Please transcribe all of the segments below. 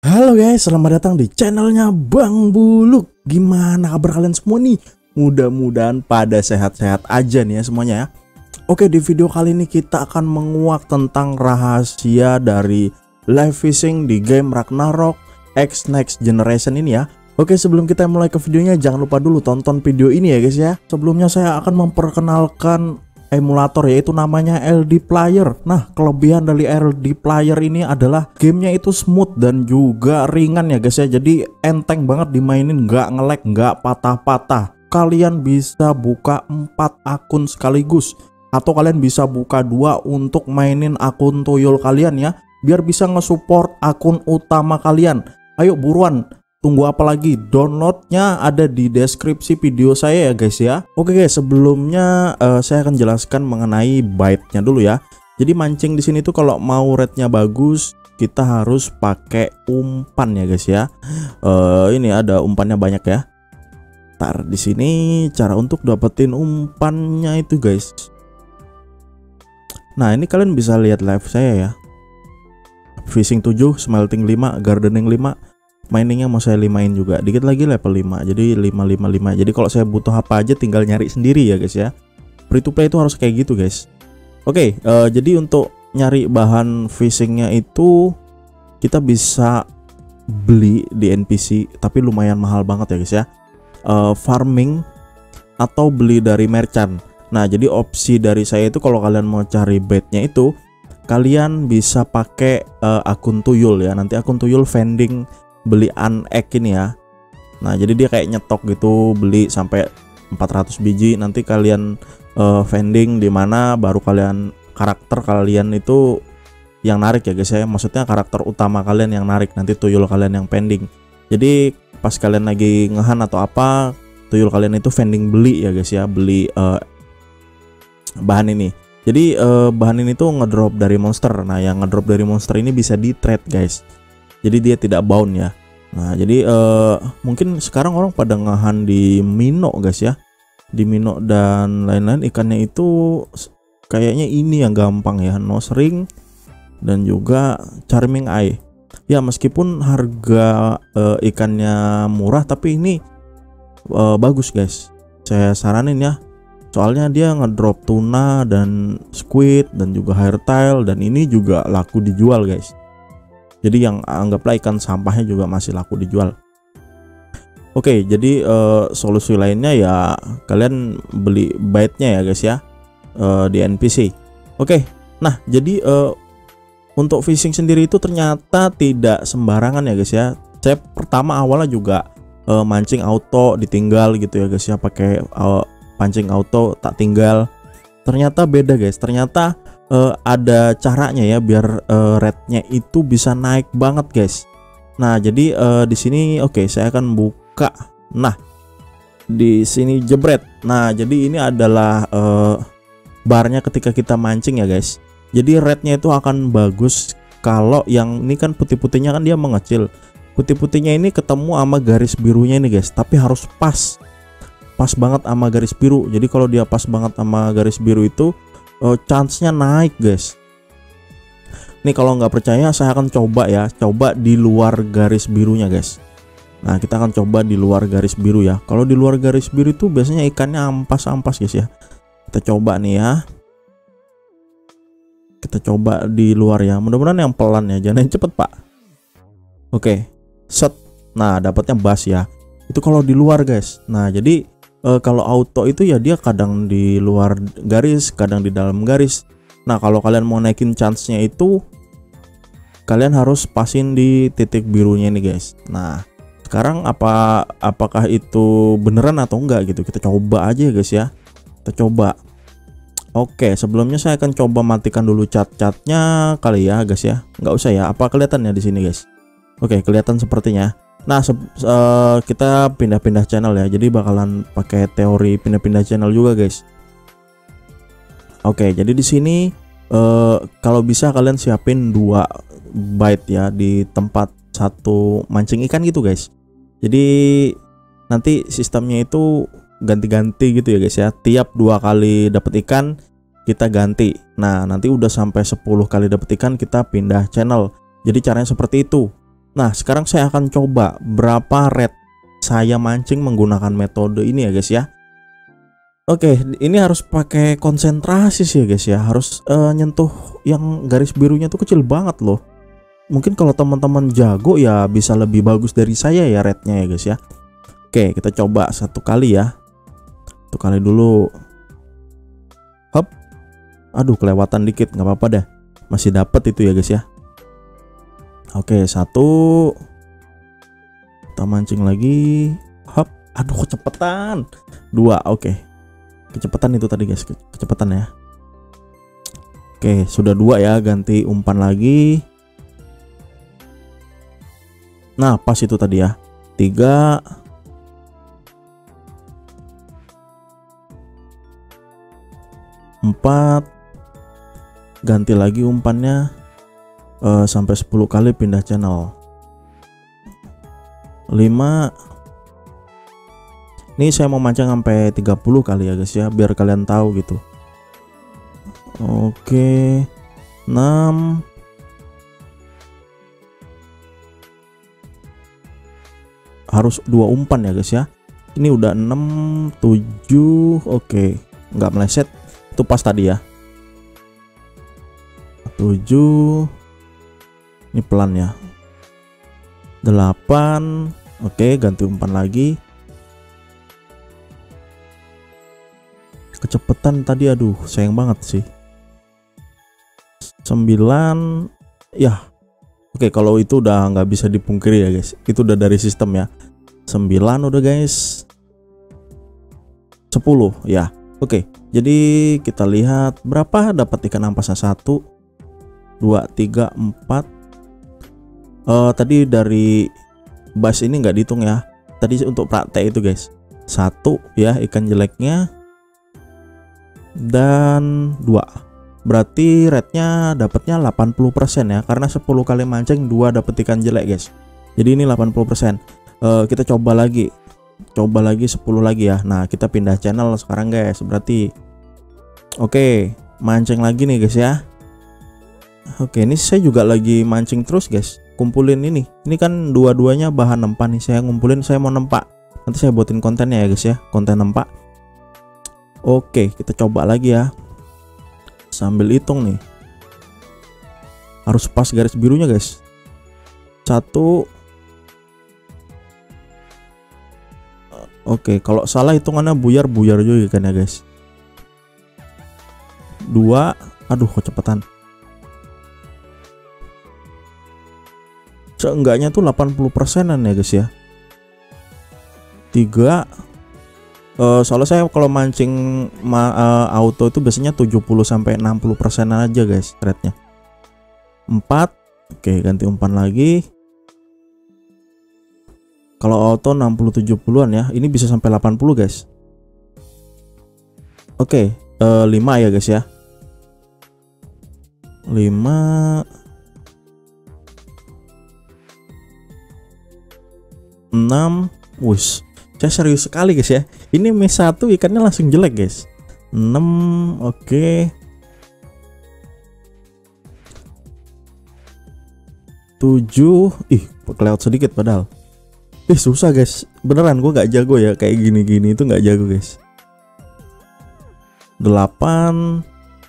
Halo guys, selamat datang di channelnya Bang Buluk. Gimana kabar kalian semua nih? Mudah-mudahan pada sehat-sehat aja nih ya semuanya ya. Oke, di video kali ini kita akan menguak tentang rahasia dari live fishing di game Ragnarok X Next Generation ini ya. Oke, sebelum kita mulai ke videonya, jangan lupa dulu tonton video ini ya guys ya. Sebelumnya saya akan memperkenalkan emulator, yaitu namanya LD Player. Nah, kelebihan dari LD Player ini adalah gamenya itu smooth dan juga ringan ya guys ya. Jadi enteng banget dimainin, nggak nge-lag, nggak patah-patah. Kalian bisa buka 4 akun sekaligus, atau kalian bisa buka 2 untuk mainin akun tuyul kalian ya, biar bisa nge-support akun utama kalian. Ayo buruan, tunggu apa lagi? Downloadnya ada di deskripsi video saya ya guys ya. Oke guys, sebelumnya saya akan jelaskan mengenai bite-nya dulu ya. Jadi mancing di sini tuh kalau mau rate-nya bagus, kita harus pakai umpan ya guys ya. Ini ada umpannya banyak ya. Ntar di sini cara untuk dapetin umpannya itu guys. Nah, ini kalian bisa lihat live saya ya. Fishing 7, smelting 5, gardening 5. Miningnya mau saya 5-in juga, dikit lagi level 5, jadi 555. Jadi kalau saya butuh apa aja tinggal nyari sendiri ya guys ya. Free to play itu harus kayak gitu guys. Oke, jadi untuk nyari bahan fishingnya itu kita bisa beli di NPC, tapi lumayan mahal banget ya guys ya. Farming atau beli dari merchant. Nah, jadi opsi dari saya itu kalau kalian mau cari baitnya itu kalian bisa pakai akun tuyul ya. Nanti akun tuyul vending beli unek ini ya. Nah, jadi dia kayak nyetok gitu, beli sampai 400 biji, nanti kalian vending di mana baru kalian karakter kalian itu yang narik ya guys ya. Maksudnya karakter utama kalian yang narik, nanti tuyul kalian yang pending. Jadi pas kalian lagi ngehan atau apa, tuyul kalian itu vending beli ya guys ya, beli bahan ini. Jadi bahan ini tuh ngedrop dari monster. Nah, yang ngedrop dari monster ini bisa di trade guys. Jadi dia tidak bound ya. Nah, jadi mungkin sekarang orang pada ngahan di Mino guys ya. Di Mino dan lain-lain, ikannya itu kayaknya ini yang gampang ya, nose ring dan juga charming eye. Ya, meskipun harga ikannya murah, tapi ini bagus guys. Saya saranin ya. Soalnya dia ngedrop tuna dan squid dan juga hairtail, dan ini juga laku dijual guys. Jadi yang anggaplah ikan sampahnya juga masih laku dijual. Oke, jadi solusi lainnya ya kalian beli bite-nya ya guys ya, di NPC. Oke, nah jadi untuk fishing sendiri itu ternyata tidak sembarangan ya guys ya. Saya pertama awalnya juga mancing auto ditinggal gitu ya guys ya, pakai pancing auto tak tinggal. Ternyata beda guys, ternyata ada caranya ya biar rate-nya itu bisa naik banget guys. Nah, jadi di sini oke, saya akan buka. Nah, di sini jebret. Nah, jadi ini adalah barnya ketika kita mancing ya guys. Jadi rate-nya itu akan bagus kalau yang ini kan putih-putihnya kan dia mengecil. Putih-putihnya ini ketemu sama garis birunya ini guys, tapi harus pas banget sama garis biru. Jadi kalau dia pas banget sama garis biru itu chance-nya naik guys. Nih kalau nggak percaya saya akan coba ya, coba di luar garis birunya guys. Nah, kita akan coba di luar garis biru ya. Kalau di luar garis biru itu biasanya ikannya ampas-ampas guys ya. Kita coba nih ya. Kita coba di luar ya. Mudah-mudahan yang pelan ya, jangan yang cepet pak. Oke, set. Nah, dapatnya bass ya. Itu kalau di luar guys. Nah, jadi kalau auto itu ya dia kadang di luar garis, kadang di dalam garis. Nah, kalau kalian mau naikin chance-nya itu kalian harus pasin di titik birunya ini guys. Nah, sekarang apakah itu beneran atau enggak gitu, kita coba aja guys ya. Kita coba. Oke, sebelumnya saya akan coba matikan dulu cat-catnya kali ya guys ya. Nggak usah ya, apa kelihatan ya di sini guys? Oke, kelihatan sepertinya. Nah, kita pindah-pindah channel ya. Jadi bakalan pakai teori pindah-pindah channel juga guys. Oke, jadi di sini kalau bisa kalian siapin 2 bite ya di tempat satu mancing ikan gitu guys. Jadi nanti sistemnya itu ganti-ganti gitu ya guys ya. Tiap 2 kali dapet ikan kita ganti. Nah, nanti udah sampai 10 kali dapet ikan kita pindah channel. Jadi caranya seperti itu. Nah, sekarang saya akan coba berapa rate saya mancing menggunakan metode ini ya guys ya. Oke, ini harus pakai konsentrasi sih ya guys ya. Harus nyentuh yang garis birunya tuh kecil banget loh. Mungkin kalau teman-teman jago ya bisa lebih bagus dari saya ya rate-nya ya guys ya. Oke, kita coba satu kali ya. Satu kali dulu. Hop. Aduh, kelewatan dikit, nggak apa-apa dah. Masih dapat itu ya guys ya. Oke, satu. Kita mancing lagi. Hop. Aduh, kecepatan. Dua, oke. Kecepatan itu tadi guys, kecepatan ya. Oke, sudah dua ya, ganti umpan lagi. Nah, pas itu tadi ya. 3. Empat. Ganti lagi umpannya. Sampai 10 kali pindah channel. 5. Ini saya mau mancing sampai 30 kali ya guys ya, biar kalian tahu gitu. Oke. 6. Harus 2 umpan ya guys ya. Ini udah 6, 7. Oke, nggak meleset. Itu pas tadi ya. 7. Ini pelan ya. 8. Oke, ganti umpan lagi. Kecepatan tadi, aduh sayang banget sih. 9. Ya. Oke, kalau itu udah nggak bisa dipungkiri ya guys. Itu udah dari sistem ya. 9 udah guys. 10 ya. Oke, jadi kita lihat berapa dapat ikan ampasnya. 1, 2, 3, 4. Tadi dari bass ini nggak dihitung ya. Tadi untuk praktek itu guys. 1 ya ikan jeleknya. Dan 2. Berarti rate-nya dapatnya 80% ya. Karena 10 kali mancing 2 dapat ikan jelek guys. Jadi ini 80%. Kita coba lagi. Coba lagi 10 lagi ya. Nah, kita pindah channel sekarang guys. Berarti oke, mancing lagi nih guys ya. Oke, ini saya juga lagi mancing terus guys. Kumpulin ini. Ini kan dua-duanya bahan nempak nih. Saya ngumpulin, saya mau nempak. Nanti saya buatin kontennya ya guys ya. Konten nempak. Oke, kita coba lagi ya. Sambil hitung nih. Harus pas garis birunya guys. 1. Oke, kalau salah hitungannya buyar juga kan ya guys. 2. Aduh, kecepatan. Seenggaknya tuh 80%an ya guys ya. 3. Soalnya saya kalau mancing auto itu biasanya 70-60% aja guys rate-nya. 4. Oke, ganti umpan lagi. Kalau auto 60-70an ya. Ini bisa sampai 80 guys. Oke, 5 ya guys ya. 5. 6. Wush, saya serius sekali guys ya. Ini mes 1 ikannya langsung jelek guys. 6. Oke. 7. Ih, kelewat sedikit padahal. Susah guys. Beneran gue gak jago ya. Kayak gini-gini itu gak jago guys. 8.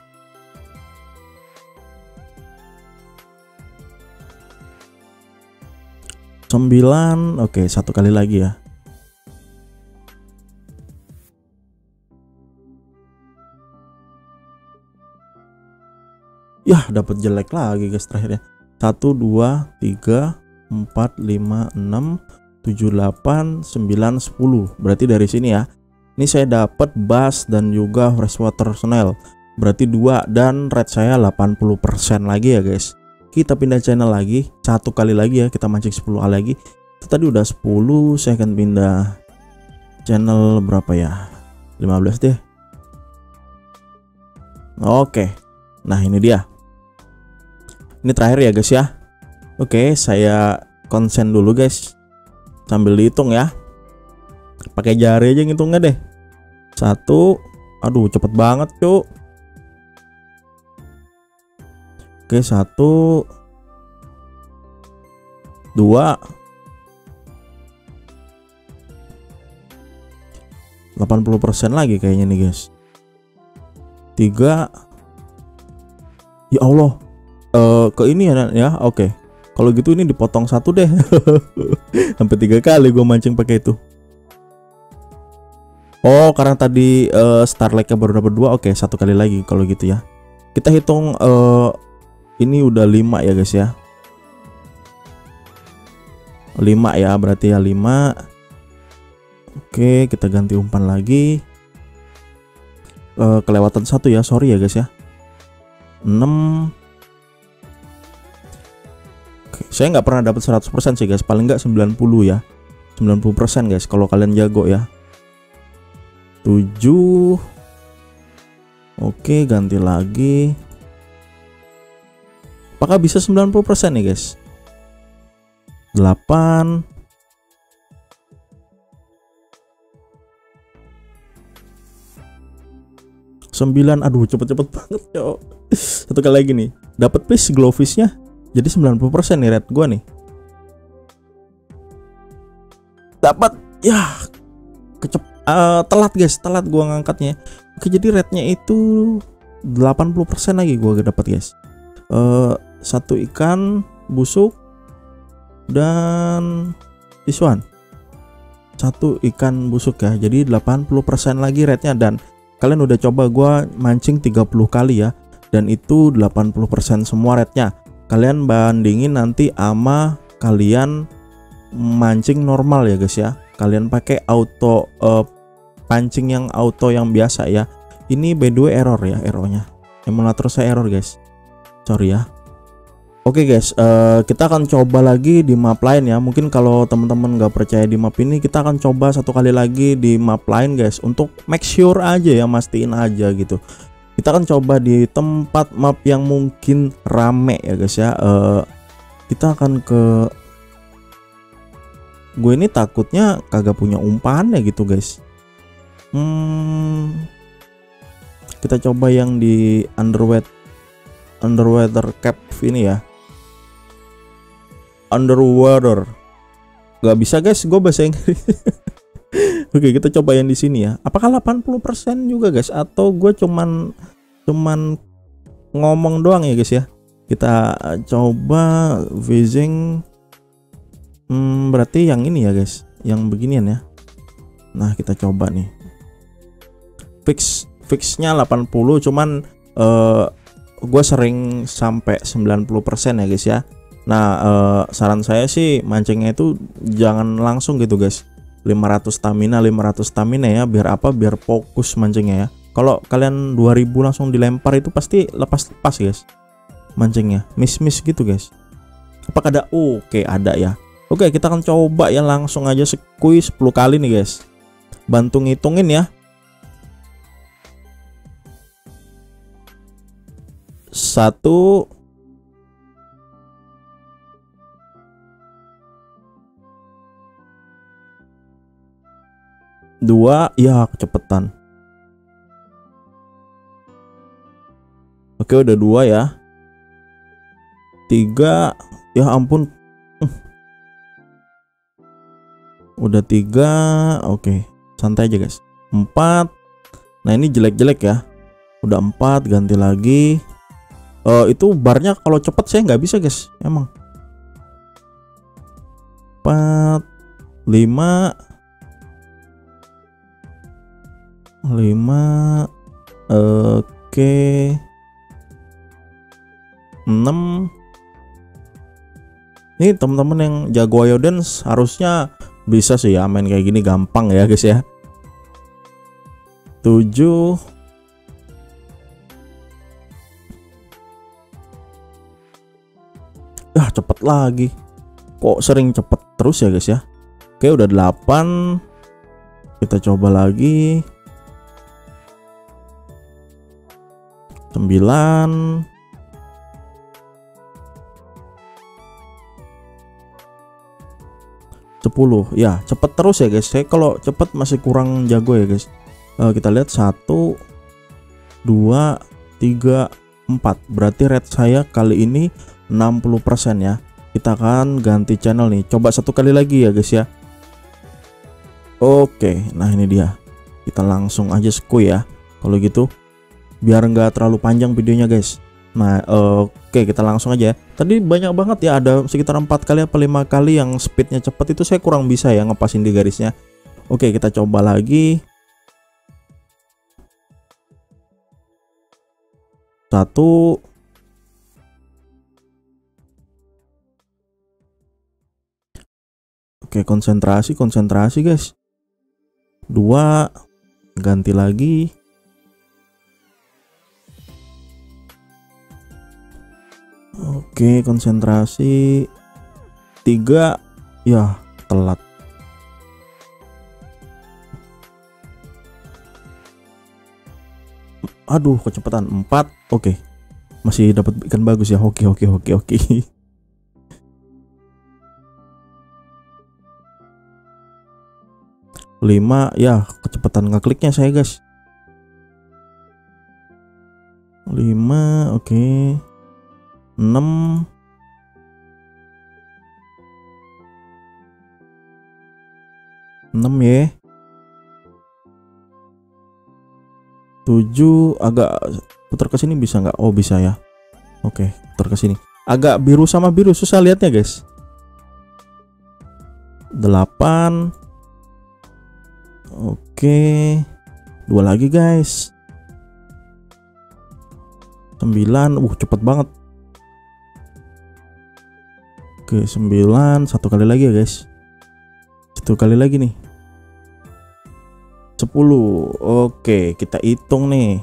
9. Oke, 1 kali lagi ya. Yah, dapat jelek lagi guys terakhir ya. 1, 2, 3, 4, 5, 6, 7, 8, 9, 10. Berarti dari sini ya. Ini saya dapat bass dan juga freshwater snail. Berarti 2 dan rate saya 80% lagi ya guys. Kita pindah channel lagi. 1 kali lagi ya, kita mancing 10 kali lagi. Itu tadi udah 10. Saya akan pindah channel berapa ya, 15 deh. Oke, nah ini dia. Ini terakhir ya guys ya. Oke, saya konsen dulu guys. Sambil dihitung ya. Pakai jari aja ngitungnya deh. 1. Aduh, cepet banget cuk. Oke, 1, 2, 2 80% lagi kayaknya nih guys. 3 ya Allah, ke ini ya. Oke. Kalau gitu ini dipotong satu deh. Sampai 3 kali gue mancing pakai itu. Oh, karena tadi Starlight-nya baru dapat 2. Oke, satu kali lagi kalau gitu ya. Kita hitung ini udah 5 ya guys ya. 5 ya, berarti ya 5. Oke, kita ganti umpan lagi. Kelewatan 1 ya, sorry ya guys ya. 6. Oke, saya nggak pernah dapat 100% sih guys, paling nggak 90 ya. 90% guys kalau kalian jago ya. 7. Oke, ganti lagi. Apakah bisa 90% nih guys? 8. 9. Aduh, cepet-cepet banget yo. Satu kali lagi nih. Dapat fish glowfishnya. Jadi 90% nih red gua nih. Dapat ya. Telat guys, telat gua ngangkatnya. Oke, jadi rednya itu 80% lagi gua dapat guys. 1 ikan busuk dan this one. 1 ikan busuk ya. Jadi 80% lagi rednya, dan kalian udah coba gua mancing 30 kali ya, dan itu 80% semua rednya. Kalian bandingin nanti sama kalian mancing normal ya guys ya. Kalian pakai auto pancing yang auto yang biasa ya. Ini by the way error ya, errornya. Emulator saya error guys. Sorry ya. Oke guys, kita akan coba lagi di map lain ya. Mungkin kalau teman-teman nggak percaya di map ini, kita akan coba satu kali lagi di map lain guys, untuk make sure aja ya, mastiin aja gitu. Kita akan coba di tempat map yang mungkin rame ya guys ya. Kita akan ke, gue ini takutnya kagak punya umpan ya gitu guys. Kita coba yang di underwater cave ini ya. Underwater, gak bisa guys, gue bahasa Inggris. Oke, kita coba yang di sini ya. Apakah 80% juga guys, atau gue cuman ngomong doang ya guys ya. Kita coba fishing. Berarti yang ini ya guys, yang beginian ya. Nah, kita coba nih. Fixnya 80, cuman gue sering sampai 90% ya guys ya. Nah, saran saya sih mancingnya itu jangan langsung gitu guys. 500 stamina ya, biar apa? Biar fokus mancingnya ya. Kalau kalian 2000 langsung dilempar itu pasti lepas guys. Mancingnya miss gitu guys. Apakah ada? Oke, ada ya. Oke, kita akan coba ya, langsung aja squeeze 10 kali nih guys. Bantu ngitungin ya. 1, 2, ya kecepatan. Oke, udah 2 ya. 3, ya ampun. Udah 3, oke. Santai aja guys. 4, nah ini jelek-jelek ya. Udah 4, ganti lagi. Itu barnya kalau cepet saya nggak bisa guys, emang. 4, 5, 5, oke. 6. Ini teman-teman yang jago Ayo Dance harusnya bisa sih ya, main kayak gini gampang ya guys ya. 7, cepet lagi. Kok sering cepet terus ya guys ya. Oke, udah 8. Kita coba lagi. 9. 10. Ya, cepet terus ya guys. Saya kalau cepet masih kurang jago ya guys. Kita lihat 1, 2, 3, 4. Berarti rate saya kali ini 60% ya. kita akan ganti channel nih. Coba satu kali lagi ya guys ya. Oke, nah ini dia. Kita langsung aja skuy ya. Kalau gitu biar nggak terlalu panjang videonya guys. Nah oke, kita langsung aja ya. Tadi banyak banget ya, ada sekitar 4 kali apa 5 kali yang speednya cepat, itu saya kurang bisa ya ngepasin di garisnya. Oke, kita coba lagi. 1. Oke, konsentrasi guys. 2, ganti lagi. Oke, konsentrasi. 3, ya telat. Aduh, kecepatan. 4, oke. Masih dapat ikan bagus ya. Oke. 5, ya kecepatan ngekliknya saya guys. 5, oke. 6, 6 ya. 7, agak putar ke sini bisa nggak? Oh bisa ya. Oke, putar ke sini. Agak biru sama biru susah lihatnya guys. 8. Oke, 2 lagi guys. 9, cepet banget. Oke, 9, 1 kali lagi ya guys. 1 kali lagi nih. 10. Oke, kita hitung nih.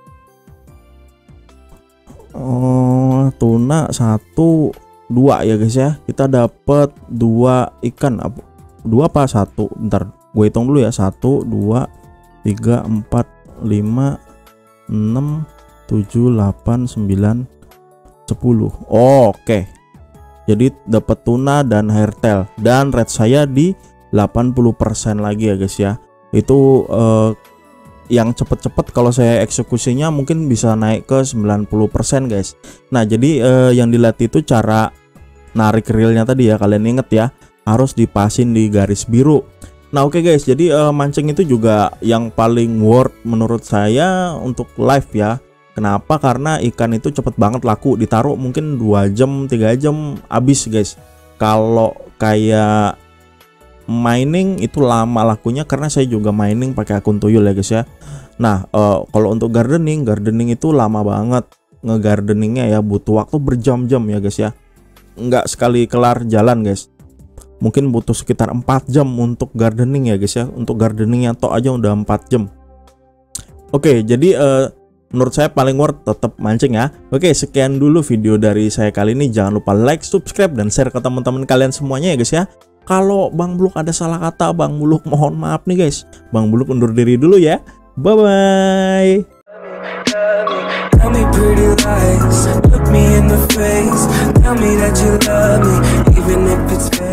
Oh, tuna 1, 2 ya guys ya. Kita dapat 2 ikan. 2 apa 1? Bentar, gue hitung dulu ya. 1, 2, 3, 4, 5, 6, 7, 8, 9, 10. Oke. Jadi dapat tuna dan hairtail, dan rate saya di 80% lagi ya guys ya. Itu yang cepet-cepet kalau saya eksekusinya mungkin bisa naik ke 90% guys. Nah jadi yang dilihat itu cara narik reelnya tadi ya, kalian inget ya, harus dipasin di garis biru. Nah oke guys, jadi mancing itu juga yang paling worth menurut saya untuk live ya. Kenapa? Karena ikan itu cepet banget laku, ditaruh mungkin 2 jam 3 jam habis guys. Kalau kayak mining itu lama lakunya, karena saya juga mining pakai akun tuyul ya guys ya. Nah kalau untuk gardening itu lama banget ngegardeningnya ya, butuh waktu berjam-jam ya guys ya, nggak sekali kelar jalan guys. Mungkin butuh sekitar 4 jam untuk gardening ya guys ya. Untuk gardeningnya tok aja udah 4 jam. Oke, jadi menurut saya paling worth tetap mancing ya. Oke, sekian dulu video dari saya kali ini. Jangan lupa like, subscribe, dan share ke teman-teman kalian semuanya ya guys ya. Kalau Bang Buluk ada salah kata, Bang Buluk mohon maaf nih guys. Bang Buluk undur diri dulu ya. Bye bye. Tell me pretty lies, look me in the face, tell me that you love me, even if it's fake.